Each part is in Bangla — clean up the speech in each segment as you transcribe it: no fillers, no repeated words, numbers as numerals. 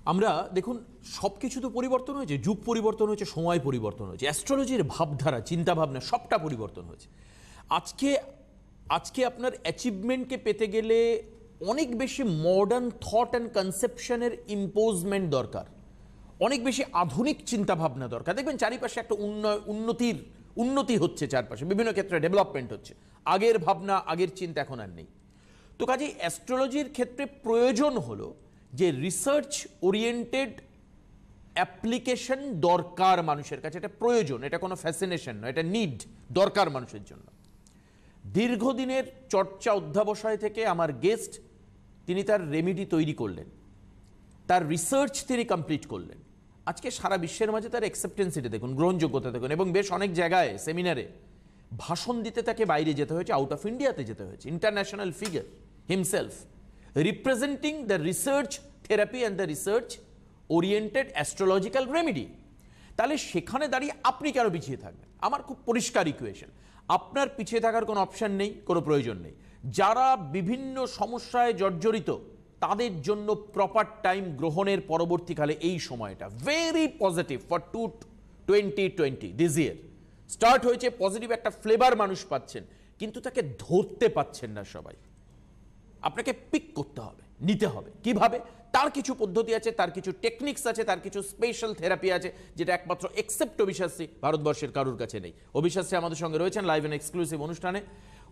আমরা দেখুন সব কিছু তো পরিবর্তন হয়েছে, যুগ পরিবর্তন হয়েছে, সময় পরিবর্তন হয়েছে, অ্যাস্ট্রোলজির ভাবধারা, চিন্তাভাবনা সবটা পরিবর্তন হয়েছে। আজকে আজকে আপনার অ্যাচিভমেন্টকে পেতে গেলে অনেক বেশি মডার্ন থট অ্যান্ড কনসেপশনের ইম্পোজমেন্ট দরকার, অনেক বেশি আধুনিক চিন্তাভাবনা দরকার। দেখবেন চারিপাশে একটা উন্নতি হচ্ছে, চারপাশে বিভিন্ন ক্ষেত্রে ডেভেলপমেন্ট হচ্ছে, আগের ভাবনা আগের চিন্তা এখন আর নেই। তো কাজেই অ্যাস্ট্রোলজির ক্ষেত্রে প্রয়োজন হলো যে রিসার্চ ওরিয়েন্টেড অ্যাপ্লিকেশন দরকার মানুষের কাছে, এটা প্রয়োজন, এটা কোনো ফ্যাসিনেশন নয়, এটা নিড, দরকার মানুষের জন্য। দীর্ঘদিনের চর্চা অধ্যাবসায় থেকে আমার গেস্ট তিনি তার রেমিডি তৈরি করলেন, তার রিসার্চ তিনি কমপ্লিট করলেন, আজকে সারা বিশ্বের মাঝে তার অ্যাকসেপ্টেন্সিটা দেখুন, গ্রহণযোগ্যতা দেখুন, এবং বেশ অনেক জায়গায় সেমিনারে ভাষণ দিতে তাকে বাইরে যেতে হয়েছে, আউট অফ ইন্ডিয়াতে যেতে হয়েছে। International figure himself, representing the research therapy and the research oriented astrological remedy. তাহলে সেখানে দাঁড়িয়ে আপনি কেন পিছিয়ে থাকবেন? আমার খুব পরিষ্কার ইকুয়েশন, আপনার পিছিয়ে থাকার কোনো অপশান নেই, কোনো প্রয়োজন নেই। যারা বিভিন্ন সমস্যায় জর্জরিত তাদের জন্য প্রপার টাইম গ্রহণের পরবর্তীকালে এই সময়টা very positive for 2020 this year start হয়েছে। পজিটিভ একটা ফ্লেভার মানুষ পাচ্ছেন, কিন্তু তাকে ধরতে পাচ্ছেন না সবাই। আপনাকে পিক করতে হবে, নিতে হবে। কিভাবে? তার কিছু পদ্ধতি আছে, তার কিছু টেকনিক্স আছে, তার কিছু স্পেশাল থেরাপি আছে, যেটা একমাত্র এক্সেপ্ট অভিশাস্ত্রী ভারতবর্ষের কারুর কাছে নেই। অভিশাস্ত্রী আমাদের সঙ্গে রয়েছেন লাইভ এন্ড এক্সক্লুসিভ অনুষ্ঠানে।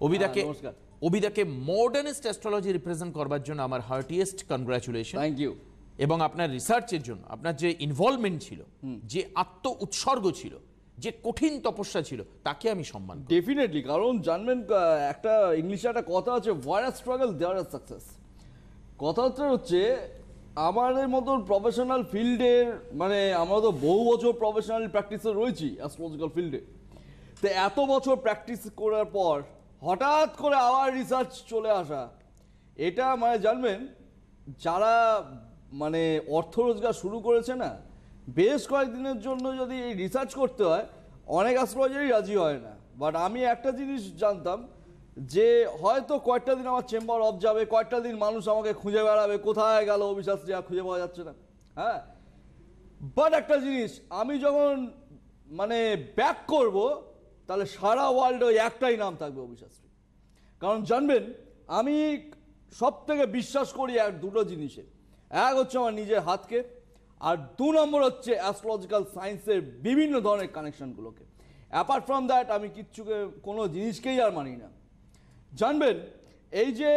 অভিদাকে মডার্নিস্ট অ্যাস্ট্রোলজি রিপ্রেজেন্ট করবার জন্য আমার হার্টিয়েস্ট কনগ্রাচুলেশন। Thank you. এবং আপনার রিসার্চের জন্য আপনার যে ইনভলভমেন্ট ছিল, যে আত্ম উৎসর্গ ছিল, যে কঠিন তপস্যা ছিল, তাকে আমি সম্মান করি। ডেফিনেটলি, কারণ জানবেন একটা ইংলিশে একটা কথা আছে, হোয়ার আর স্ট্রাগল দেয়ার আর সাকসেস। কথাটা হচ্ছে আমাদের মতন প্রফেশনাল ফিল্ডের, মানে আমরা তো বহু বছর প্রফেশনাল প্র্যাকটিসে রয়েছি অ্যাস্ট্রোলজিক্যাল ফিল্ডে, তো এত বছর প্র্যাকটিস করার পর হঠাৎ করে আবার রিসার্চ চলে আসা, এটা মানে জানবেন যারা মানে অর্থ রোজগার শুরু করেছে না, বেশ কয়েকদিনের জন্য যদি এই রিসার্চ করতে হয়, অনেক অ্যাস্ট্রোলজারই রাজি হয় না। বাট আমি একটা জিনিস জানতাম যে হয়তো কয়েকটা দিন আমার চেম্বার অফ যাবে, কয়েকটা দিন মানুষ আমাকে খুঁজে বেড়াবে, কোথায় গেল অভিশাস্ত্রী, আর খুঁজে পাওয়া যাচ্ছে না। হ্যাঁ, বাট একটা জিনিস, আমি যখন মানে ব্যাক করব, তাহলে সারা ওয়ার্ল্ডে ওই একটাই নাম থাকবে, অভিশাস্ত্রী। কারণ জানবেন আমি সব থেকে বিশ্বাস করি দুটো জিনিসে, এক হচ্ছে আমার নিজের হাতকে, আর 2 নম্বর হচ্ছে অ্যাস্ট্রোলজিক্যাল সায়েন্সের বিভিন্ন ধরনের কানেকশনগুলোকে। অ্যাপার্ট ফ্রম দ্যাট আমি কোনো জিনিসকেই আর মানি না। জানবেন এই যে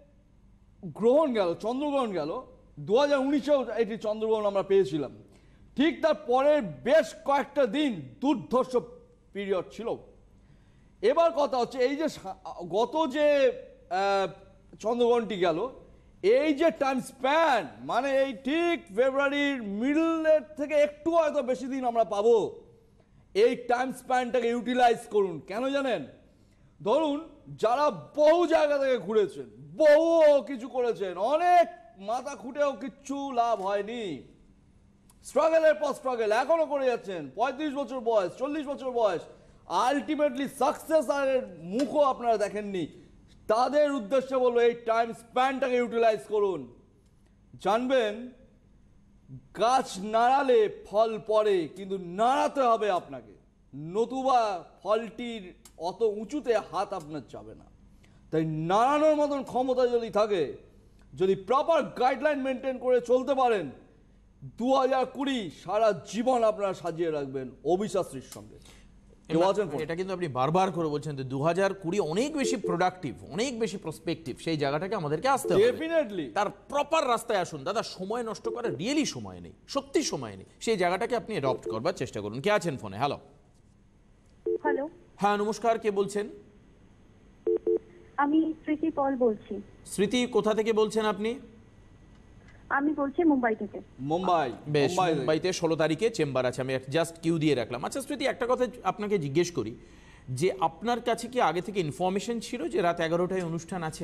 গ্রহণ গেল, চন্দ্রগ্রহণ গেল, 2019-এও এটি চন্দ্রগ্রহণ আমরা পেয়েছিলাম, ঠিক তার পরের বেশ কয়েকটা দিন দুর্ধর্ষ পিরিয়ড ছিল। এবার কথা হচ্ছে এই যে গত যে চন্দ্রগ্রহণটি গেল, এই যে টাইম স্প্যান, মানে এই ঠিক ফেব্রুয়ারির মিডলের থেকে একটু হয়তো বেশি দিন আমরা পাবো, এই টাইম স্প্যানটাকে ইউটিলাইজ করুন। কেন জানেন? ধরুন যারা বহু জায়গা থেকে ঘুরেছেন, বহু কিছু করেছেন, অনেক মাথা খুঁটেও কিচ্ছু লাভ হয়নি, স্ট্রাগলের পর স্ট্রাগল এখনো করে যাচ্ছেন, 35 বছর বয়স, 40 বছর বয়স, আলটিমেটলি সাকসেস আর মুখও আপনারা দেখেননি, তাদের উদ্দেশ্যে বলবো এই টাইম স্প্যানটাকে ইউটিলাইজ করুন। জানবেন গাছ নাড়ালে ফল পড়ে, কিন্তু নাড়াতে হবে আপনাকে, নতুবা ফলটির অত উঁচুতে হাত আপনার যাবে না। তাই নাড়ানোর মতন ক্ষমতা যদি থাকে, যদি প্রপার গাইডলাইন মেনটেন করে চলতে পারেন, 2020 সারা জীবন আপনারা সাজিয়ে রাখবেন অভিশাস্ত্রীর সঙ্গে। এটা কিন্তু আপনি বারবার করে বলছেন যে 2020 অনেক বেশি প্রোডাক্টিভ, অনেক বেশি প্রসপেক্টিভ, সেই জায়গাটাকে আমাদেরকে আসতে হবে। ডেফিনেটলি তার প্রপার রাস্তায় আসুন দাদা, সময় নষ্ট করার রিয়েলি সময় নেই, সত্যি সময় নেই, সেই জায়গাটাকে আপনি অ্যাডপ্ট করবার চেষ্টা করুন। কে আছেন ফোনে? হ্যালো। হ্যালো, হ্যাঁ নমস্কার, কে বলছেন? আমি স্মৃতি পল বলছি। স্মৃতি, কোথা থেকে বলছেন আপনি? আমি বলছি মুম্বাই থেকে। মুম্বাই। বেশ, মুম্বাইতে 16 তারিখে চেম্বার আছে, আমি জাস্ট কিউ দিয়ে রাখলাম। আচ্ছা স্মৃতি, একটা কথা আপনাকে জিজ্ঞেস করি, যে আপনার কাছে কি আগে থেকে ইনফরমেশন ছিল যে রাত 11টায় অনুষ্ঠান আছে?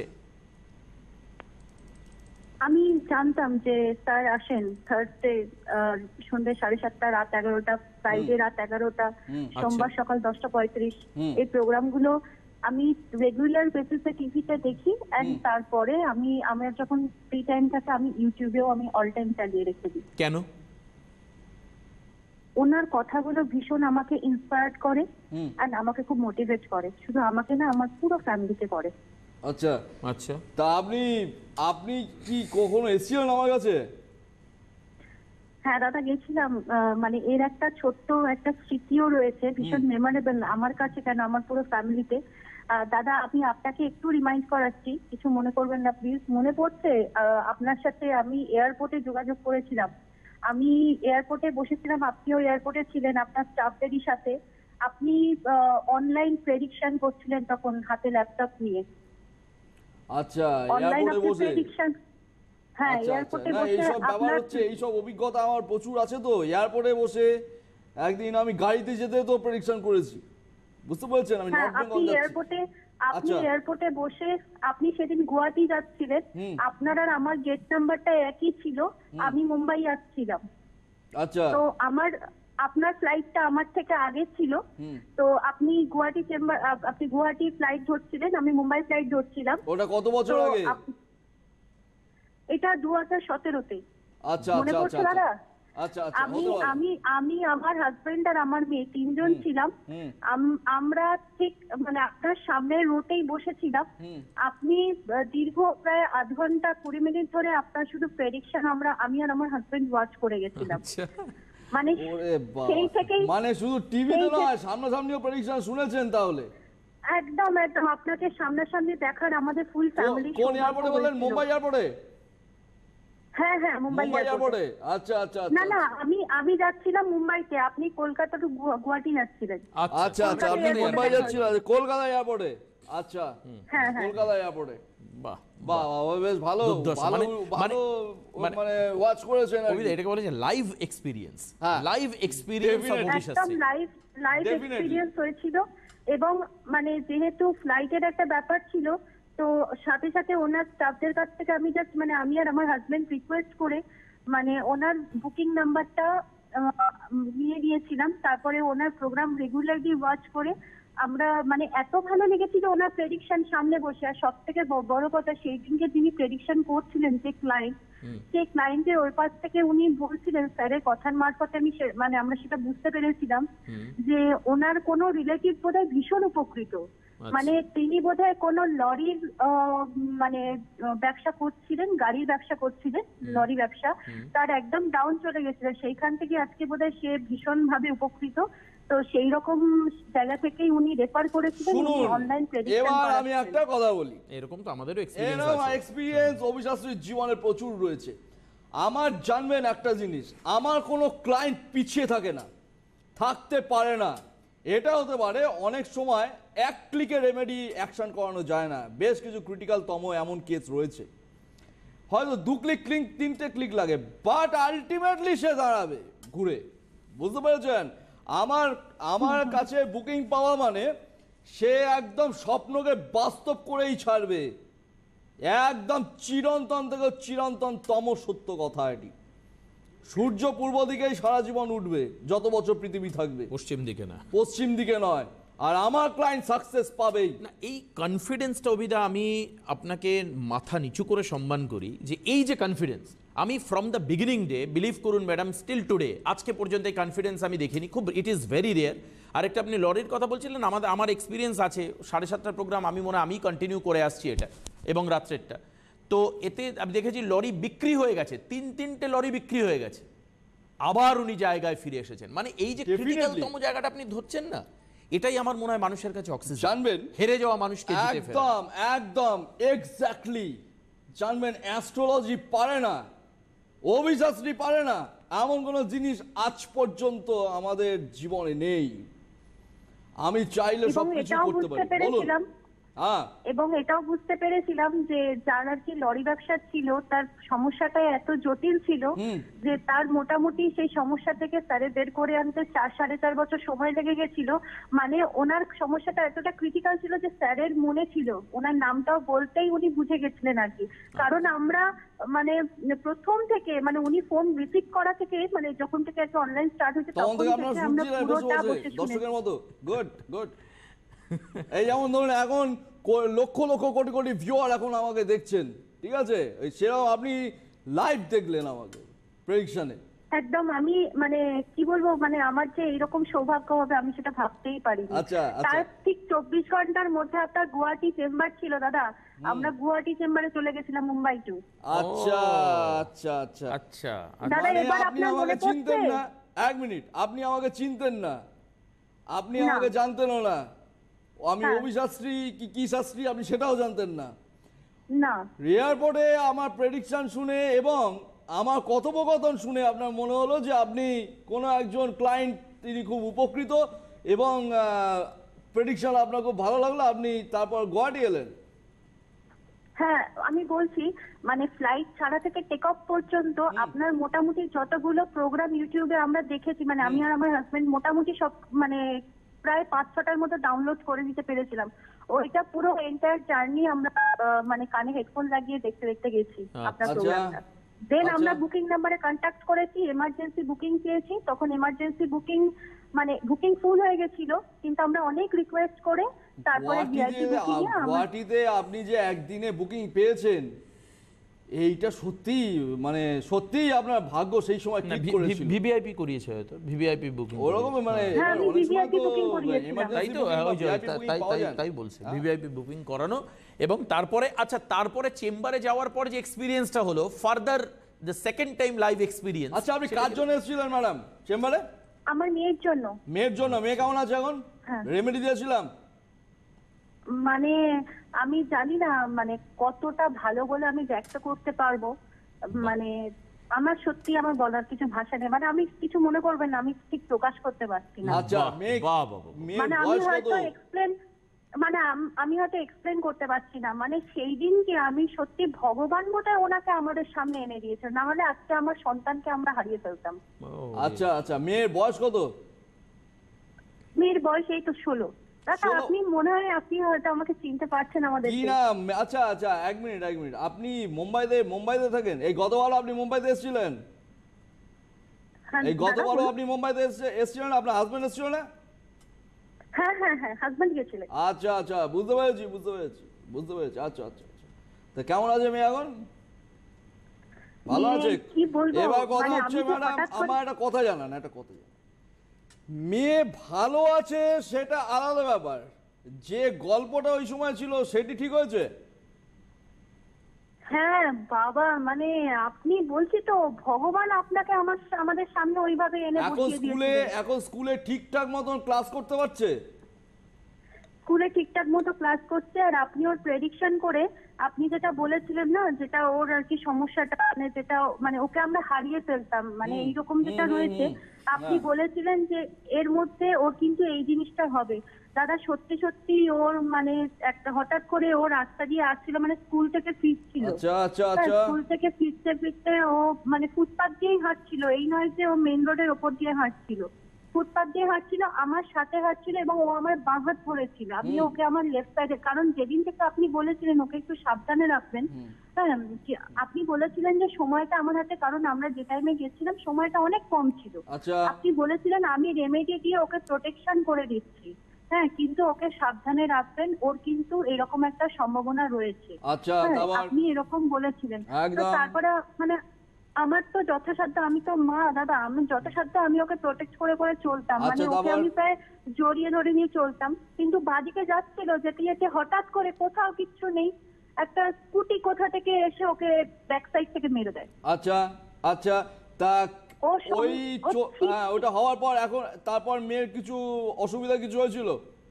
আমি জানতাম যে স্যার আসেন থার্সডে সন্ধ্যে 7:30, রাত 11টা, ফ্রাইডে রাত 11টা, সোমবার সকাল 10:35, এই প্রোগ্রামগুলো আমি রেগুলার বেসিসে টিভিতে দেখি এন্ড তারপরে আমার যখন ফ্রি টাইম থাকে আমি ইউটিউবেও আমি অল টাইম চালিয়ে রেখে দিই। কেন? ওনার কথাগুলো ভীষণ আমাকে ইন্সপায়ার্ড করে এন্ড আমাকে খুব মোটিভেট করে, শুধু আমাকে না আমার পুরো ফ্যামিলিকে করে। আচ্ছা আচ্ছা, তা আপনি কি কখনো এসেছিলেন আমার কাছে? হ্যাঁ দাদা গেছিলাম, মানে এর একটা ছোট্ট একটা স্মৃতিও রয়েছে, ভীষণ মেমোরেবল আমার কাছে কেন আমার পুরো ফ্যামিলিতে। দাদা আমি আপনাকে একটু রিমাইন্ড করাচ্ছি, কিছু মনে করবেন না প্লিজ। মনে পড়ছে আপনার সাথে আমি এয়ারপোর্টে যোগাযোগ করেছিলাম, আমি এয়ারপোর্টে বসেছিলাম, আপনিও এয়ারপোর্টে ছিলেন আপনার স্টাফদেরই সাথে। আপনি অনলাইন প্রেডিকশন করছিলেন তখন হাতে ল্যাপটপ নিয়ে। আচ্ছা, অনলাইন এয়ারপোর্টে আপনি বসে? প্রেডিকশন, হ্যাঁ আচ্ছা, এয়ারপোর্টে না বসে এইসব ব্যাপার আপনার, হচ্ছে, এইসব অভিজ্ঞতা আমার প্রচুর আছে। তো এয়ারপোর্টে বসে একদিন আমি গাড়িতে যেতে তো প্রেডিকশন করেছি, বুঝতে পারছেন? আমি হ্যাঁ নর্থ আপনি বেঙ্গল যাচ্ছি। এয়ারপোর্টে আচ্ছা। এয়ারপোর্টে বসে আপনি সেদিন গুয়াহাটি যাচ্ছিলেন, আপনার আর আমার গেট নাম্বারটা একই ছিল, আমি মুম্বাই আসছিলাম। আচ্ছা তো আপনার ফ্লাইটটা আমার থেকে আগে ছিল, তো আপনি গুয়াহাটি ফ্লাইট ধরছিলেন, আমি মুম্বাই ফ্লাইট ধরছিলাম। ওটা কত বছর তো আগে? এটা 2017-তে। আচ্ছা মনে আচ্ছা পড়ছে আচ্ছা দাদা? আচ্ছা আচ্ছা, আমি হতে পারে। আমি আমি আমার হাজবেন্ড আর আমার মেয়ে তিনজন ছিলাম। আমরা ঠিক মানে আপনার সামনে রোটেই বসেছিলাম। আপনি দীর্ঘ প্রায় আধ ঘন্টা 20 মিনিট ধরে আপনার শুধু প্রেডিকশন আমি আর আমার হাজবেন্ড ওয়াচ করে গেছিলাম। আচ্ছা, মানে ওরে বাবা, সেই থেকেই মানে শুধু টিভিতে নয়, সামনাসামনিও প্রেডিকশন শুনেছেন তাহলে? একদম একদম আপনাকে সামনাসামনি দেখার আমাদের ফুল ফ্যামিলি। কোন এয়ারপোর্টে বললেন? মুম্বাই এয়ারপোর্টে? হ্যাঁ হ্যাঁ মুম্বাই এয়ারপোর্টে। আচ্ছা আচ্ছা না আচ্ছা না আমি যাচ্ছিলাম মুম্বাইতে, আপনি কলকাতা টু গুয়াহাটি যাচ্ছিলেন। আচ্ছা আচ্ছা, আপনি এয়ারপোর্টে মুম্বাই দেখা যাচ্ছিলেন, কলকাতা এয়ারপোর্টে? আচ্ছা, হ্যাঁ হ্যাঁ কলকাতা এয়ারপোর্টে। বাহ বাহ বাহ, বেশ ভালো দুর্ধর্ষ। ভালো ভালো মানে ওয়াচ করেছেন আর কি। কবিতা এটাকে বলে যে লাইভ এক্সপিরিয়েন্স, হ্যাঁ। Live experience of Definitely. অভিশাস একদম সিং। Live Definitely. এক্সপিরিয়েন্স হয়েছিল। এবং মানে যেহেতু ফ্লাইটের একটা ব্যাপার ছিল, তো সাথে সাথে ওনার স্টাফদের কাছ থেকে আমি জাস্ট মানে আমি আর আমার হাজবেন্ড রিকোয়েস্ট করে মানে ওনার বুকিং নাম্বারটা নিয়ে নিয়েছিলাম। তারপরে ওনার প্রোগ্রাম রেগুলারলি ওয়াচ করে আমরা মানে এত ভালো লেগেছিল ওনার প্রেডিকশন সামনে বসে। আর সব থেকে বড় কথা, সেই দিনকে যিনি প্রেডিকশন করছিলেন যে ক্লায়েন্ট, সেই ক্লায়েন্টের ওই পাশ থেকে উনি বলছিলেন, স্যারের কথার মারফতে মানে আমরা সেটা বুঝতে পেরেছিলাম যে ওনার কোনো রিলেটিভ বোধহয় ভীষণ উপকৃত। মানে তিনি বোধহয় কোনো লরির মানে ব্যবসা করছিলেন, গাড়ির ব্যবসা করছিলেন, লরি ব্যবসা, তার একদম ডাউন চলে গেছিল, সেইখান থেকে আজকে বোধহয় সে ভীষণ ভাবে উপকৃত। তো সেই রকম জায়গা থেকেই উনি রেফার করেছিলেন, উনি শুনুন, অনলাইন প্রেডিকশন এবার আমি করাচ্ছেন। একটা কথা বলি। এরকম তো আমাদেরও এক্সপিরিয়েন্স এরকম আছে। এক্সপিরিয়েন্স অভিশাস্ত্রীর জীবনে প্রচুর রয়েছে। আমার জানবেন একটা জিনিস, আমার কোনো ক্লায়েন্ট পিছিয়ে থাকে না, থাকতে পারে না। এটা হতে পারে অনেক সময় এক ক্লিকে রেমেডি অ্যাকশন করানো যায় না, বেশ কিছু ক্রিটিক্যাল তম এমন কেস রয়েছে, হয়তো 2 ক্লিক 3টে ক্লিক লাগে, বাট আলটিমেটলি সে দাঁড়াবে ঘুরে, বুঝতে পেরেছেন? আমার কাছে বুকিং পাওয়া মানে সে একদম স্বপ্নকে বাস্তব করেই ছাড়বে, একদম চিরন্তন থেকে চিরন্তনতম সত্য কথা এটি। সূর্য পূর্ব দিকেই সারা জীবন উঠবে যত বছর পৃথিবী থাকবে, পশ্চিম দিকে না। পশ্চিম দিকে নয়। আর আমার ক্লায়েন্ট সাকসেস পাবেই। না, এই কনফিডেন্সটা অভিদা আমি আপনাকে মাথা নিচু করে সম্মান করি, যে এই যে কনফিডেন্স আমি from the beginning day, believe করুন ম্যাডাম, স্টিল টুডে আজকে পর্যন্ত এই কনফিডেন্স আমি দেখিনি, খুব ইট ইজ ভেরি রেয়ার। আরেকটা আপনি লরির কথা বলছিলেন, আমার এক্সপিরিয়েন্স আছে 7:30টার প্রোগ্রাম আমি কন্টিনিউ করে আসছি এটা, এবং রাত্রেরটা। তো এতে আমি দেখেছি লরি বিক্রি হয়ে গেছে, 3টে লরি বিক্রি হয়ে গেছে, আবার উনি জায়গায় ফিরে এসেছেন। মানে এই যে ক্রিটিক্যালতম জায়গাটা আপনি ধরছেন না, এটাই আমার মনে হয় মানুষের কাছে অক্সিজেন। জানবেন, হেরে যাওয়া মানুষকে জিতে ফেলা। একদম একদম এক্স্যাক্টলি। জানবেন, অ্যাস্ট্রোলজি পারে না, অভিশাস্ত্রী পারে না, এমন কোনো জিনিস আজ পর্যন্ত আমাদের জীবনে নেই। আমি চাইলে এবং সবকিছু এটাও করতে বুঝতে পারি। বলুন। পেরেছিলাম, হ্যাঁ, এবং এটাও বুঝতে পেরেছিলাম যে যার আর কি লরি ব্যবসা ছিল, তার সমস্যাটা এত জটিল ছিল যে তার মোটামুটি সেই সমস্যা থেকে স্যারে বের করে আনতে 4-4.5 বছর সময় লেগে গেছিল। মানে ওনার সমস্যাটা এতটা ক্রিটিক্যাল ছিল যে স্যারের মনে ছিল, ওনার নামটাও বলতেই উনি বুঝে গেছিলেন আর কি। কারণ আমরা মানে প্রথম থেকে মানে উনি ফোন রিসিভ করা থেকে, মানে যখন থেকে একটা অনলাইন স্টার্ট হয়েছে তখন তখন থেকে আপনারা থেকে আমরা শুনছিলেন পুরোটা বসে বসে বসে দর্শকের মতো। Good good. এই যেমন ধরুন এখন লক্ষ লক্ষ কোটি কোটি ভিউয়ার এখন আমাকে দেখছেন, ঠিক আছে, সেরকম আপনি লাইভ দেখলেন আমাকে প্রেডিকশনে। একদম আমি মানে কি বলবো, মানে আমার যে এরকম সৌভাগ্য হবে আমি সেটা ভাবতেই পারিনি। আচ্ছা, আচ্ছা। তার ঠিক 24 ঘন্টার মধ্যে আপনার গুয়াহাটি চেম্বার ছিল দাদা, আমরা গুয়াহাটি চেম্বারে চলে গেছিলাম মুম্বাই টু। আচ্ছা আচ্ছা আচ্ছা আচ্ছা দাদা মানে এবার আপনি আপনার আমাকে মনে চিনতেন পড়ছে? না, এক মিনিট, আপনি আমাকে চিনতেন না, আপনি না। আমাকে জানতেনও না, আমি হ্যাঁ। অভিশাস্ত্রী কি শাস্ত্রী আপনি সেটাও জানতেন না। না এয়ারপোর্টে আমার প্রেডিকশন শুনে এবং আমার কথোপকথন শুনে আপনার মনে হলো যে আপনি কোনো একজন ক্লায়েন্ট, তিনি খুব উপকৃত এবং প্রেডিকশন আপনার খুব ভালো লাগলো, আপনি তারপর গুয়াহাটি এলেন। হ্যাঁ আমি বলছি মানে ফ্লাইট ছাড়া থেকে টেক অফ পর্যন্ত আপনার মোটামুটি যতগুলো প্রোগ্রাম ইউটিউবে আমরা দেখেছি, মানে আমি আর আমার হাজবেন্ড মোটামুটি সব মানে প্রায় 5-6টার মতো ডাউনলোড করে নিতে পেরেছিলাম। ওইটা পুরো এন্টায়ার জার্নি আমরা মানে কানে হেডফোন লাগিয়ে দেখতে দেখতে গেছি আপনার আচ্ছা। প্রোগ্রামটা। দেন আচ্ছা। আমরা বুকিং নাম্বারে কন্ট্যাক্ট করেছি, এমার্জেন্সি বুকিং চেয়েছি, তখন এমার্জেন্সি বুকিং মানে বুকিং ফুল হয়ে গেছিল, কিন্তু আমরা অনেক রিকোয়েস্ট করে তারপরে ভিআইপি বুকিং এ আমরা গুয়াহাটিতে আপনি যে একদিনে বুকিং পেয়েছেন, এইটা সত্যি মানে সত্যিই আপনার ভাগ্য সেই সময় না ক্লিক করেছিল। ভিভিআইপি করিয়েছে হয়তো, ভিভিআইপি বুকিং ওরকম মানে হ্যাঁ, আমি অনেক সময় VVIP তো booking করিয়েছিলাম। তাই emergency তো booking বা ওই যে VIP booking তাই পাওয়া তাই যায় না। তাই বলছে ভিভিআইপি বুকিং করানো। এবং তারপরে আচ্ছা তারপরে চেম্বারে যাওয়ার পর যে এক্সপিরিয়েন্সটা হলো further the second time live experience. আচ্ছা, আপনি কার জন্য এসেছিলেন ম্যাডাম চেম্বারে? আমার মেয়ের জন্য। মেয়ের জন্য? মেয়ে কেমন আছে এখন? হ্যাঁ। রেমেডি দিয়েছিলাম। মানে আমি জানি না মানে কতটা ভালো বলে আমি ব্যক্ত করতে পারবো, মানে আমার সত্যি আমার বলার কিছু ভাষা নেই, মানে আমি কিছু মনে করবেন না, আমি ঠিক প্রকাশ করতে পারছি না। আচ্ছা, বাহ, মেয়ে বাহ, বাহ, বাহ। মেয়ের মানে আমি বয়স কত? হয়তো এক্সপ্লেন মানে আমি হয়তো এক্সপ্লেন করতে পারছি না, মানে সেই দিনকে আমি সত্যি ভগবান বোধহয় ওনাকে আমাদের সামনে এনে দিয়েছে, না হলে আজকে আমার সন্তানকে আমরা হারিয়ে ফেলতাম। আচ্ছা আচ্ছা, মেয়ের বয়স কত? মেয়ের বয়স এই তো 16। দাদা 16? আপনি মনে হয় আপনি হয়তো আমাকে চিনতে পারছেন আমাদের। কি নাম? আচ্ছা আচ্ছা, এক মিনিট, আপনি মুম্বাইতে থাকেন? এই গতবারও আপনি মুম্বাইতে এসেছিলেন? এই গতবারও আপনি মুম্বাইতে এসেছিলেন? আপনার হাজবেন্ড এসেছিল না? হ্যাঁ হ্যাঁ হ্যাঁ, হাজবেন্ড গিয়েছিলেন। আচ্ছা আচ্ছা, বুঝতে পেরেছি। আচ্ছা আচ্ছা আচ্ছা, তা কেমন আছে মেয়ে এখন? ভালো আছে? কি বলবো, এবার কথা মানে হচ্ছে আমি তো ম্যাডাম, হঠাৎ করে- আমার একটা কথা জানান, মেয়ে ভালো আছে সেটা আলাদা ব্যাপার, যে গল্পটা ওই সময় ছিল সেটি ঠিক হয়েছে? হ্যাঁ বাবা, মানে আপনি বলছি তো ভগবান আপনাকে আমাদের সামনে ওইভাবে এনে বসিয়ে দিয়েছিলেন। এখন স্কুলে ঠিকঠাক মতন ক্লাস করতে পারছে? স্কুলে ঠিকঠাক মতো ক্লাস করছে, আর আপনি ওর প্রেডিকশন করে আপনি যেটা বলেছিলেন না, যেটা ওর আর কি সমস্যাটা, মানে যেটা মানে ওকে আমরা হারিয়ে ফেলতাম, মানে এইরকম যেটা রয়েছে, আপনি বলেছিলেন যে এর মধ্যে ওর কিন্তু এই জিনিসটা হবে। দাদা সত্যি সত্যি ওর মানে একটা হঠাৎ করে ওর রাস্তা দিয়ে আসছিল, মানে স্কুল থেকে ফিরছিল। আচ্ছা আচ্ছা হ্যাঁ, আচ্ছা, স্কুল থেকে ফিরতে ফিরতে ও মানে ফুটপাথ দিয়েই হাঁটছিল, এই নয় যে ও মেইন রোডের ওপর দিয়ে হাঁটছিল, ফুটপাথ দিয়ে হাঁটছিল, আমার সাথে হাঁটছিল এবং ও আমার বাঁ হাত ধরেছিল, আমি ওকে আমার লেফট সাইডে, কারণ যেদিন থেকে আপনি বলেছিলেন ওকে একটু সাবধানে রাখবেন, হ্যাঁ আপনি বলেছিলেন যে সময়টা আমার হাতে, কারণ আমরা যে টাইমে গেছিলাম সময়টা অনেক কম ছিল, আচ্ছা আপনি বলেছিলেন আমি রেমেডি দিয়ে ওকে প্রোটেকশন করে দিচ্ছি, হ্যাঁ কিন্তু ওকে সাবধানে রাখবেন, ওর কিন্তু এরকম একটা সম্ভাবনা রয়েছে। আচ্ছা, হ্যাঁ, তারপর? আপনি এরকম বলেছিলেন। তো একদম। তারপরে মানে আমার তো যথাসাধ্য, আমি তো মা দাদা, আমি যথাসাধ্য আমি ওকে প্রোটেক্ট করে করে চলতাম, মানে আচ্ছা, ওকে তারপর? আমি প্রায় জড়িয়ে ধরে নিয়ে চলতাম, কিন্তু বাদিকে যাচ্ছিল, যেতে যেতে হঠাৎ করে কোথাও কিচ্ছু নেই, একটা স্কুটি কোথা থেকে এসে ওকে ব্যাক সাইড থেকে মেরে দেয়। আচ্ছা আচ্ছা, তা ও ওই ঠিক- হ্যাঁ, ওটা হওয়ার পর এখন তারপর মেয়ের কিছু অসুবিধা কিছু হয়েছিল?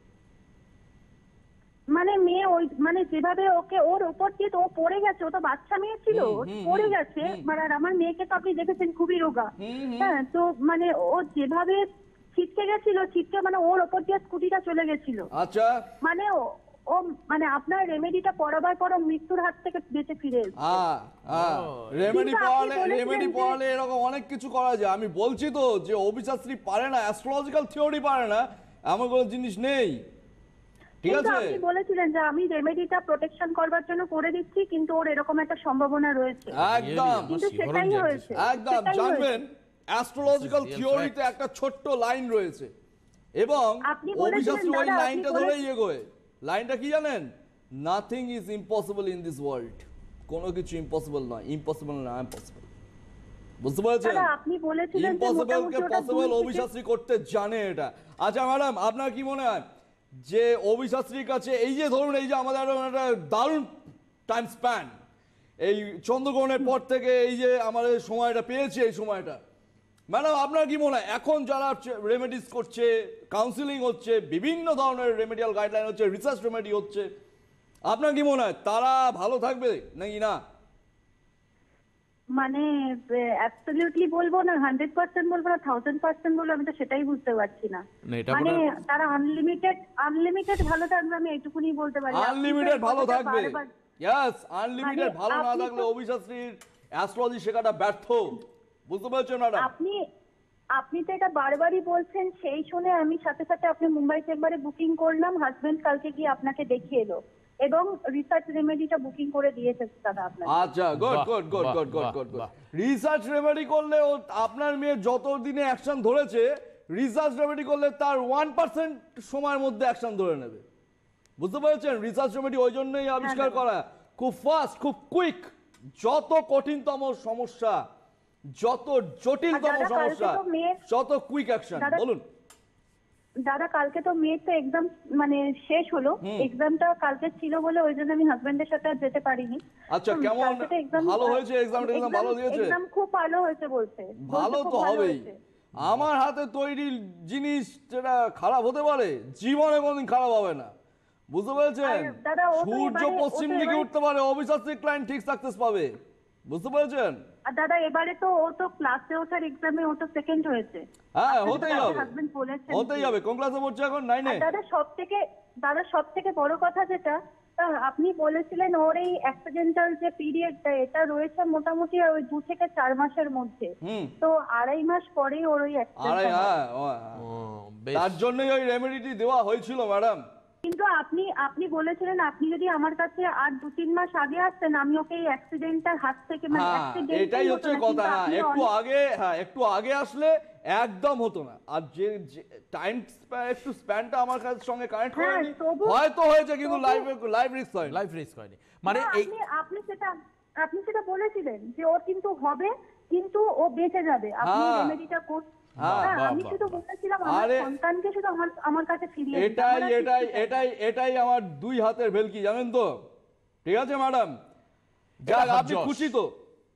মানে মেয়ে ওই মানে যেভাবে ওকে ওর ওপর দিয়ে তো ও পড়ে গেছে, ও তো বাচ্চা মেয়ে ছিল, ও পড়ে গেছে, মানে আর আমার মেয়েকে তো আপনি দেখেছেন খুবই রোগা, হ্যাঁ তো মানে ও যেভাবে ছিটকে গেছিল, ছিটকে মানে ওর ওপর দিয়ে স্কুটিটা চলে গেছিল, আচ্ছা, মানে ও মানে আপনার রেমেডিটা পড়াবার পর ও মৃত্যুর হাত থেকে বেঁচে ফিরে এসেছে। রেমেডি কিন্তু আপনি পড়ালে বলেছিলেন যে- এরকম অনেক কিছু করা যায়। আমি বলছি তো যে অভিশাস্ত্রী পারে না, অ্যাস্ট্রোলজিক্যাল থিওরি পারে না, এমন কোনো জিনিস নেই, ঠিক কিন্তু আছে? আপনি বলেছিলেন যে আমি রেমেডিটা প্রোটেকশন করবার জন্য করে দিচ্ছি, কিন্তু ওর এরকম একটা সম্ভাবনা রয়েছে, একদম কিন্তু সেটাই হয়েছে, একদম সেটাই জানবেন, হয়েছে। অ্যাস্ট্রোলজিক্যাল Real থিওরিতে একটা ছোট্ট লাইন রয়েছে, এবং আপনি বলেছিলেন, অবিশ্বাসী ওই দাদা, আপনি লাইনটা ধরেই এগোয়। লাইনটা কি জানেন? Nothing is impossible in this world. কোনো কিছু ইম্পসিবল নয়, ইম্পসিবল না ইম্পসিবল। বুঝতে পেরেছেন? দাদা, আপনি বলেছিলেন যে ইম্পসিবল মোটামুটি কে ওটা পসিবল 2 থেকে অবিশ্বাসী করতে জানে এটা। আচ্ছা ম্যাডাম, আপনার কি মনে হয় যে অবিশ্বাসীর কাছে এই যে ধরুন এই যে আমাদের একটা দারুণ টাইম স্প্যান, এই চন্দ্রগ্রহণের পর থেকে এই যে আমাদের সময়টা পেয়েছি, এই সময়টা ম্যাডাম আপনার কি মনে হয় এখন যারা রেমেডিস করছে, কাউন্সিলিং হচ্ছে, বিভিন্ন ধরনের রেমেডিয়াল গাইডলাইন হচ্ছে, রিসার্চ রেমেডি হচ্ছে, আপনার কি মনে হয় তারা ভালো থাকবে নাকি না? মানে অ্যাবসলিউটলি বলবো না, 100% বলবো না, 1000% বলবো, আমি তো সেটাই বুঝতে পারছি না। না, এটা মানে আপনার- তারা আনলিমিটেড ভালো থাকবে, আমি এইটুকুনি বলতে পারি। আনলিমিটেড ভালো থাকবে, ইয়েস, আনলিমিটেড মানে ভালো না আপনি থাকলে তো- অবিশ্বাসীর অ্যাস্ট্রোলজি শেখাটা ব্যর্থ। বুঝতে পারছেন ম্যাডাম? আপনি তো এটা বারবারই বলছেন, সেই শুনে আমি সাথে সাথে আপনি মুম্বাই চেম্বারে বুকিং করলাম, হাজবেন্ড কালকে গিয়ে আপনাকে দেখিয়ে এলো এবং রিসার্চ রেমেডিটা বুকিং করে দিয়েছে দাদা আপনার। আচ্ছা, গুড বাহ, গুড গুড বাহ, গুড গুড বাহ, গুড গুড। বাহ। রিসার্চ রেমেডি করলে আপনার মেয়ে যত দিনে অ্যাকশন ধরেছে, রিসার্চ রেমেডি করলে তার 1% সময়ের মধ্যে অ্যাকশন ধরে নেবে। বুঝতে পেরেছেন? রিসার্চ রেমেডি ওই জন্যই আবিষ্কার দাদা। করা, খুব ফাস্ট, খুব কুইক। যত কঠিনতম সমস্যা, যত জটিলতম দাদা, কালকে সমস্যা, তো মেয়ের- যত কুইক অ্যাকশন। দাদা- বলুন। দাদা, কালকে তো মেয়ের তো এক্সাম মানে শেষ হলো, এক্সামটা কালকে ছিল বলে ওই জন্য আমি হাজবেন্ডের সাথে আর যেতে পারিনি। আচ্ছা, কেমন কালকে তো exam- ভালো হয়েছে? এক্সাম ভালো দিয়েছে? এক্সাম খুব ভালো হয়েছে বলছে। ভালো খুব তো ভালো হবেই। হয়েছে। আমার হাতে তৈরি জিনিস যেটা খারাপ হতে পারে, জীবনে কোনদিন খারাপ হবে না। বুঝতে পেরেছেন? আর দাদা, ও তো সূর্য এবারে- পশ্চিম ও তো দিকে এবারে- উঠতে পারে, অবিশ্বাসী ক্লায়েন্ট ঠিক সাকসেস পাবে। বুঝতে পেরেছেন? আর দাদা, এবারে তো ও তো ক্লাসে ওঠার এক্সামে ও তো সেকেন্ড হয়েছে। হ্যাঁ, আপনাকে হতেই তো হবে, হাজবেন্ড বলেছেন। হতেই হবে। কোন ক্লাসে পড়ছে এখন? 9 এ? আর দাদা সব থেকে বড় কথা যেটা, আপনি বলেছিলেন ওর এই অ্যাক্সিডেন্টাল যে পিরিয়ডটা এটা রয়েছে মোটামুটি ওই 2 থেকে 4 মাসের মধ্যে। হুম। তো 2.5 মাস পরেই ওর ওই আরে অ্যাক্সিডেন্টটা হয়। হ্যাঁ, ও, বেশ। তার জন্যই ওই রেমেডিটি দেওয়া হয়েছিল ম্যাডাম। কিন্তু আপনি বলেছিলেন আপনি যদি আমার কাছে আর 2-3 মাস আগে আসতেন আমি ওকে এই অ্যাক্সিডেন্টটার হাত থেকে মানে হ্যাঁ, accident-টাই এটাই হতো হচ্ছে না, কথা। কিন্তু হ্যাঁ, আপনি একটু অনেক- আগে, হ্যাঁ একটু আগে আসলে একদম হতো না। আর যে টাইম একটু স্প্যানটা আমার কাছে সঙ্গে কানেক্ট হ্যাঁ, করেনি, তবু- হয়তো হয়েছে, কিন্তু তবু- লাইভ রিস্ক হয়। লাইফ রিস্ক হয়নি মানে না, এই আপনি সেটা বলেছিলেন যে ওর কিন্তু হবে, কিন্তু ও বেঁচে যাবে, আপনি হ্যাঁ। রেমেডিটা করুন। হ্যাঁ, হ্যাঁ, বাহ, আমি বাহ, শুধু বাহ। বলেছিলাম আমার আরে, সন্তানকে শুধু আমার কাছে ফিরিয়ে দিন, এটাই আমার আর এটাই কিচ্ছু চাই না। এটাই এটাই আমার 2 হাতের ভেলকি, জানেন তো? ঠিক আছে ম্যাডাম, যাক, এটা আপনি যশ। খুশি তো?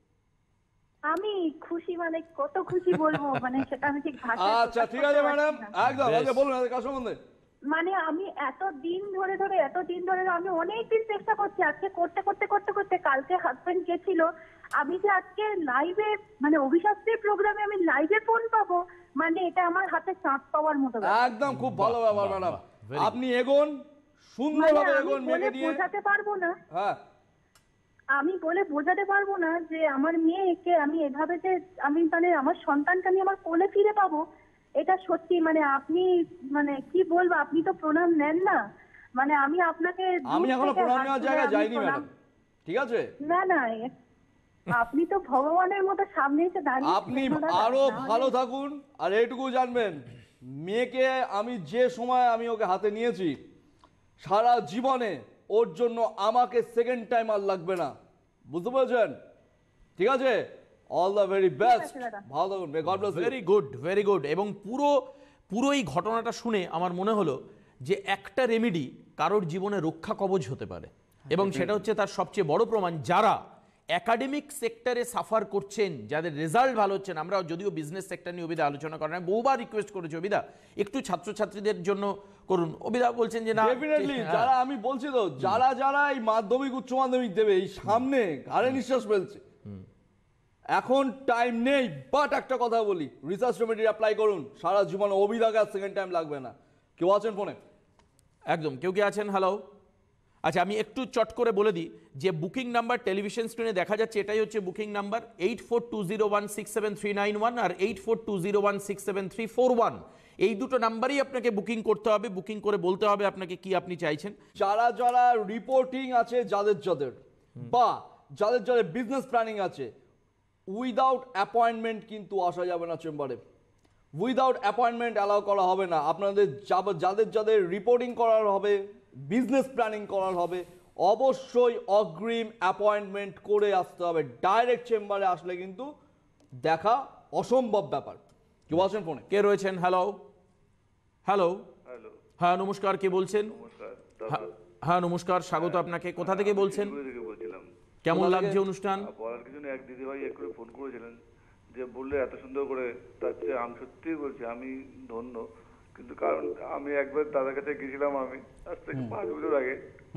আমি খুশি মানে কত খুশি বলবো, মানে সেটা আমি ঠিক ভাষায় আচ্ছা, প্রকাশ ঠিক করতে আছে পারছি ম্যাডাম, না। একদম। বেশ। আচ্ছা, বলুন কার সম্বন্ধে? মানে আমি এত দিন ধরে আমি অনেক দিন চেষ্টা করছি, আজকে করতে করতে করতে করতে কালকে হাজবেন্ড গেছিল, আমি যে আজকে লাইভে মানে অভিশাস্ত্রীর প্রোগ্রামে আমি লাইভে ফোন পাবো, মানে এটা আমার হাতে চাঁদ পাওয়ার মতো ব্যাপার। একদম খুব ভালো বাহ, ব্যাপার বাহ, ম্যাডাম। বাহ, very good. আপনি এগোন, মানে সুন্দরভাবে আমি এগোন বলে মেয়েকে নিয়ে। বোঝাতে পারবো না, হ্যাঁ, আমি বলে বোঝাতে পারবো না যে আমার মেয়েকে আমি এভাবে যে আমি মানে আমার সন্তানকে আমি আমার কোলে ফিরে পাবো, এটা সত্যি মানে আপনি মানে কি বলবো, আপনি তো প্রণাম নেন না, মানে আমি আপনাকে দূর আমি এখনো থেকে প্রণাম হাত নেওয়ার তুলে জায়গায় আমি যাইনি প্রণাম- ম্যাডাম। ঠিক আছে? না আপনি তো ভগবানের মতো সামনে এসে দাঁড়িয়ে আপনি আরো ভালো থাকুন। আর এইটুকু জানবেন, মেয়েকে আমি যে সময় আমি ওকে হাতে নিয়েছি, সারা জীবনে ওর জন্য আমাকে সেকেন্ড টাইম আর লাগবে না। বুঝতে পেরেছেন? ঠিক আছে? All the very best. আছে দাদা। ভালো থাকুন, God bless you. Very good এবং পুরো এই ঘটনাটা শুনে আমার মনে হলো যে একটা রেমেডি কারোর জীবনে রক্ষা কবচ হতে পারে এবং সেটা হচ্ছে তার সবচেয়ে বড় প্রমাণ, যারা একাডেমিক সেক্টরে সাফার করছেন, যাদের রেজাল্ট ভালো হচ্ছে না। আমরা যদিও বিজনেস সেক্টর নিয়ে অবিদা আলোচনা করেন, বহুবার রিকোয়েস্ট করেছি অবিদা একটু ছাত্রছাত্রীদের জন্য করুন, অবিদা বলছেন যে না ডেফিনেটলি, হ্যাঁ। যারা আমি বলছি তো, যারা এই মাধ্যমিক উচ্চ মাধ্যমিক দেবে, এই সামনে ঘাড়ে নিঃশ্বাস ফেলছে, এখন টাইম নেই। বাট একটা কথা বলি, রিসার্চ রেমেডি অ্যাপ্লাই করুন, সারা জীবনে অভিধাকে আর সেকেন্ড টাইম লাগবে না। কেউ আছেন ফোনে? একদম, কেউ কি আছেন? হ্যালো। আচ্ছা, আমি একটু চট করে বলে দিই যে বুকিং নাম্বার টেলিভিশন স্ক্রিনে দেখা যাচ্ছে, এটাই হচ্ছে বুকিং নাম্বার 8420167391 আর 8420167341। এই দুটো নাম্বারই আপনাকে বুকিং করতে হবে, বুকিং করে বলতে হবে আপনাকে কি আপনি চাইছেন। যারা রিপোর্টিং আছে, যাদের বা যাদের বিজনেস প্ল্যানিং আছে, উইদাউট অ্যাপয়েন্টমেন্ট কিন্তু আসা যাবে না চেম্বারে। উইদাউট অ্যাপয়েন্টমেন্ট অ্যালাউ করা হবে না। আপনাদের যাদের যাদের রিপোর্টিং করার হবে, বিজনেস প্ল্যানিং করার হবে, অবশ্যই অগ্রিম অ্যাপয়েন্টমেন্ট করে আসতে হবে। ডাইরেক্ট চেম্বারে আসলে কিন্তু দেখা অসম্ভব ব্যাপার। কি বলছেন ফোনে? কে রয়েছেন? হ্যালো হ্যালো হ্যালো, হ্যাঁ নমস্কার, কে বলছেন? নমস্কার। হ্যাঁ নমস্কার, স্বাগত আপনাকে। কোথা থেকে বলছেন? শিলিগুড়ি থেকে বলছিলাম। কেমন কোথা লাগছে থেকে? অনুষ্ঠান? বলার কিছু নেই, এক দিদিভাই এক করে ফোন করেছিলেন যে বললে এত সুন্দর করে, তার চেয়ে আমি সত্যিই বলছি আমি ধন্য। কিন্তু কারণ আমি একবার দাদার কাছে গেছিলাম, আমি আজ থেকে 5 বছর আগে।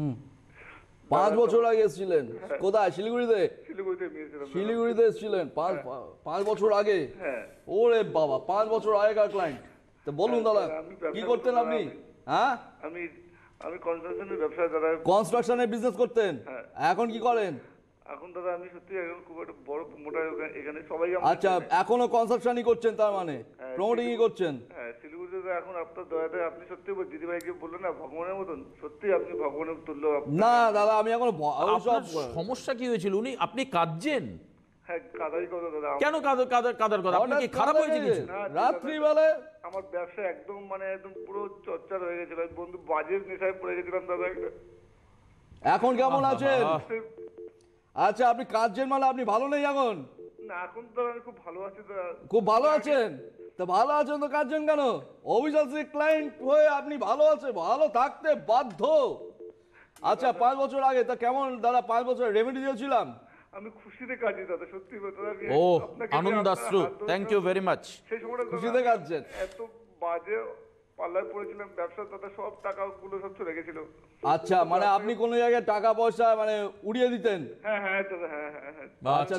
5 বছর আগে এসেছিলেন? কোথায়? শিলিগুড়িতে? শিলিগুড়িতে গিয়েছিলাম। শিলিগুড়িতে এসেছিলেন 5 বছর আগে? হ্যাঁ। ওরে বাবা, 5 বছর আগেকার ক্লায়েন্ট। তো বলুন দাদা, আমি ব্যবসা কি করতেন করতাম, আপনি? হ্যাঁ, আমি আমি কনস্ট্রাকশনের ব্যবসা দাদা। কনস্ট্রাকশনের বিজনেস করতেন? হ্যাঁ। এখন কি করেন? এখন দাদা আমি সত্যি এখন খুব একটা বড় প্রমোটার, এখানে সবাই আমাকে আচ্ছা, চেনে। এখনো কনস্ট্রাকশনই করছেন তার মানে? হ্যাঁ, প্রমোটিংই করছেন? হ্যাঁ, শিলিগুড়িতে তো এখন আপনার দয়াতে আপনি সত্যি দিদিভাইকে বললেন না ভগবানের মতন, সত্যি আপনি ভগবানের তুল্য। না দাদা, আমি এখন আপনার সমস্যা কি হয়েছিল? আপনি কাঁদছেন হ্যাঁ, কাদাই কথা দাদা। কেন? কাদার কথা আপনার কি খারাপ হয়েছে কিছু? না, রাত্রিবেলায় আমার ব্যবসা একদম মানে একদম পুরো চর্চা হয়ে গেছিল। আমি বন্ধু বাজের নেশায় পড়ে গেছিলাম দাদা একটা। এখন কেমন আছেন? আহ, আচ্ছা, আপনি কাঁদছেন মানে আপনি ভালো নেই এখন? না, এখন তো আমি খুব ভালো আছি দাদা। খুব ভালো আছেন? তো ভালো আছেন তো কাঁদছেন কেন? অবিশ্বাসী ক্লায়েন্ট হয়ে আপনি ভালো আছেন, ভালো থাকতে বাধ্য। আচ্ছা, 5 বছর আগে তা কেমন দাদা? 5 বছর রেমেডি দিয়েছিলাম। আমি খুশিতে কাজী দাদা, সত্যি কথা। আমি ও আপনাকে আনন্দাশ্রু, আপনার হাত ধরে থ্যাংক ইউ ভেরি মাচ। সেই সময়টা দাদা খুশিতে কাঁদছেন? এত বাজে পাল্লায় পড়েছিলাম, ব্যবসা দাদা সব টাকাগুলো সব চলে গেছিল। আচ্ছা, মানে আপনি কোনো জায়গায় টাকা পয়সা মানে উড়িয়ে দিতেন? হ্যাঁ হ্যাঁ দাদা, হ্যাঁ হ্যাঁ হ্যাঁ আচ্ছা,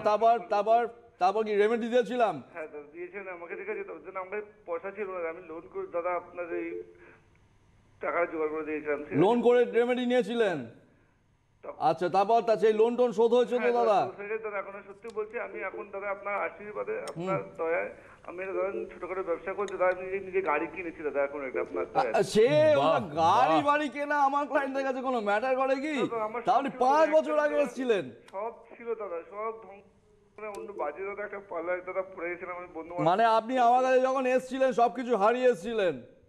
তারপর কি রেমেডি দিয়েছিলাম? হ্যাঁ দাদা দিয়েছেন আমাকে। ঠিক আছে, তার জন্য আমার পয়সা ছিল না, আমি লোন করে দাদা আপনার এই টাকা জোগাড় করে দিয়েছিলাম। ঠিক আছে? লোন করে রেমেডি নিয়েছিলেন? আচ্ছা, তারপর সেই লোন টোন শোধ হয়েছে তো হ্যাঁ দাদা? তো সেটাই দাদা, এখন সত্যি বলছি আমি এখন দাদা আপনার আশীর্বাদে, আপনার দয়ায় আমি একটা দাদা ছোটখাটো ব্যবসা করছি দাদা। আমি নিজে গাড়ি কিনেছি দাদা এখন একটা আপনার দয়ায়। সে বাহ, ওটা গাড়ি বাহ। বাড়ি কেনা আমার ক্লায়েন্টের কাছে কোনো ম্যাটার করে কি? দাদা, আমার তাহলে সব 5 ছিল বছর দাদা, আগে এসেছিলেন? সব ছিল দাদা, সব ধ্বংস করে অন্য বাজে দাদা একটা পাল্লায় দাদা পড়ে গেছিলাম আমি বন্ধু মানে আপনি আমার কাছে যখন এসেছিলেন সবকিছু হারিয়ে এসেছিলেন?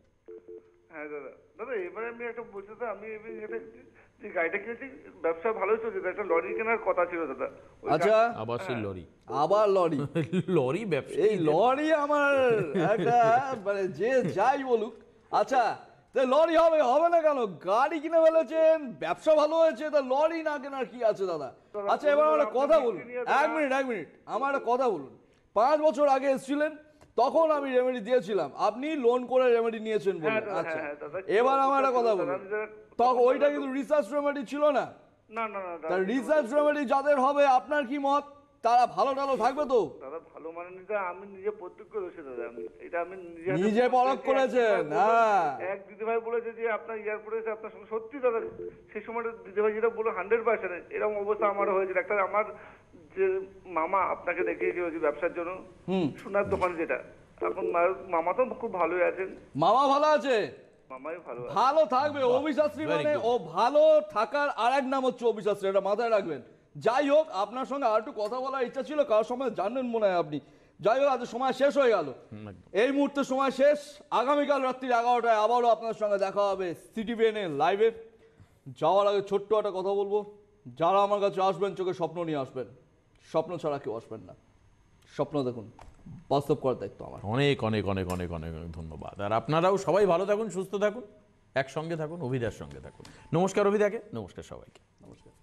হ্যাঁ দাদা। দাদা এবারে আমি একটা বলছি দাদা, আমি এটা যে গাড়িটা কিনেছি ব্যবসা ভালোই চলছে দাদা। একটা লরি কেনার কথা ছিল দাদা। ওই আচ্ছা, আবার সেই লরি আবার লরি? লরি ব্যবসা এই লরি আমার একটা মানে যে যাই বলুক। আচ্ছা, তা লরি হবে হবে না কেন? গাড়ি কিনে ফেলেছেন, ব্যবসা ভালো হয়েছে, তা লরি না কেনার কি আছে দাদা? আচ্ছা, এবার আমার একটা কথা বলুন। এক মিনিট, আমার একটা কথা বলুন। 5 বছর আগে এসেছিলেন, তখন আমি রেমেডি দিয়েছিলাম, আপনি লোন করে রেমেডি নিয়েছেন বলে। দাদা, আচ্ছা, হ্যাঁ, দাদা। এবার আমার একটা কথা বলুন। আমি দাদা- তখন ওইটা কিন্তু রিসার্চ রেমেডি ছিল না? না না না তার দাদা, রিসার্চ রেমেডি যাদের হবে, আপনার কি মত? তারা ভালো টালো থাকবে তো? দাদা ভালো মানে নিজে আমি নিজে প্রত্যক্ষদর্শী দাদা। আমি এটা আমি হাতে নিজে পরখ দেখেছি। করেছেন? এক দিদিভাই হ্যাঁ। এক দিদিভাই বলেছে যে আপনার এয়ারপোর্টে এসে আপনার সঙ্গে, সত্যি দাদা সেই সময়টা দিদিভাই যেটা বললো 100% এরকম অবস্থা আমার হয়েছিল। একটা আমার যে মামা আপনাকে দেখিয়েছিল যে ব্যবসার জন্য সোনার দোকান, যেটা এখন মামা তো খুব ভালোই আছেন। মামা ভালো আছে? মামাই ভালো আছে। ভালো থাকবে। অবিশ্বাসী very মানে good. ও ভালো থাকার আরেক নাম হচ্ছে অবিশ্বাসী, এটা মাথায় রাখবেন। যাই হোক, আপনার সঙ্গে আর একটু কথা বলার ইচ্ছা ছিল, কারোর সময় জানেন মনে হয় আপনি। যাই হোক, আজ সময় শেষ হয়ে গেল। এই মুহূর্তে সময় শেষ। আগামীকাল রাত্রি 11টায় আবারও আপনার সঙ্গে দেখা হবে সিটিভিএন লাইভে। যাওয়ার আগে ছোট্ট একটা কথা বলবো, যারা আমার কাছে আসবেন চোখে স্বপ্ন নিয়ে আসবেন, স্বপ্ন ছাড়া কেউ আসবেন না। স্বপ্ন দেখুন, বাস্তব করার দায়িত্ব আমার। অনেক অনেক অনেক অনেক অনেক অনেক ধন্যবাদ। আর আপনারাও সবাই ভালো থাকুন, সুস্থ থাকুন, একসঙ্গে থাকুন, অভিদার সঙ্গে থাকুন। নমস্কার অভিদাকে, নমস্কার সবাইকে। নমস্কার।